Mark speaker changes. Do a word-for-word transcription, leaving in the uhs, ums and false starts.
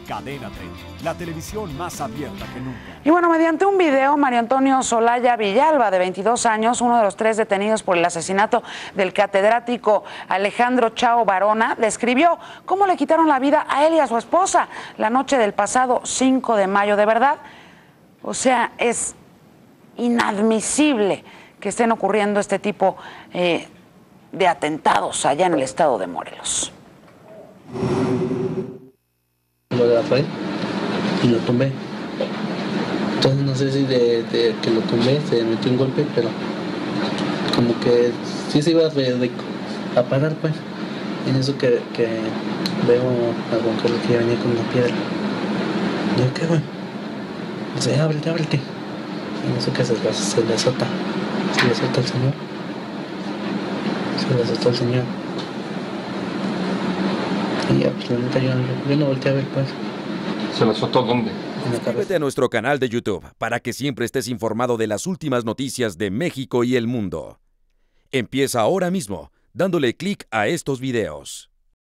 Speaker 1: Cadena treinta, la televisión más abierta que nunca.
Speaker 2: Y bueno, mediante un video, Mario Antonio Solaya Villalba, de veintidós años, uno de los tres detenidos por el asesinato del catedrático Alejandro Chao Varona, describió cómo le quitaron la vida a él y a su esposa la noche del pasado cinco de mayo. De verdad, o sea, es inadmisible que estén ocurriendo este tipo eh, de atentados allá en el estado de Morelos.
Speaker 3: Lo agarré y lo tumbé. Entonces no sé si de, de que lo tumbé se metió un golpe, pero como que sí se iba a, a parar, pues. En eso que, que veo a Juan Carlos que ya venía con una piedra. Yo, ¿qué, güey? Dice, ábrete, ábrete. En eso que se, se le azota. Se le azota el señor. Se le azotó el señor. Y ya, pues la neta yo, yo no volteé a ver, pues.
Speaker 4: ¿Se lo azotó dónde?
Speaker 5: Suscríbete a nuestro canal de YouTube para que siempre estés informado de las últimas noticias de México y el mundo. Empieza ahora mismo dándole clic a estos videos.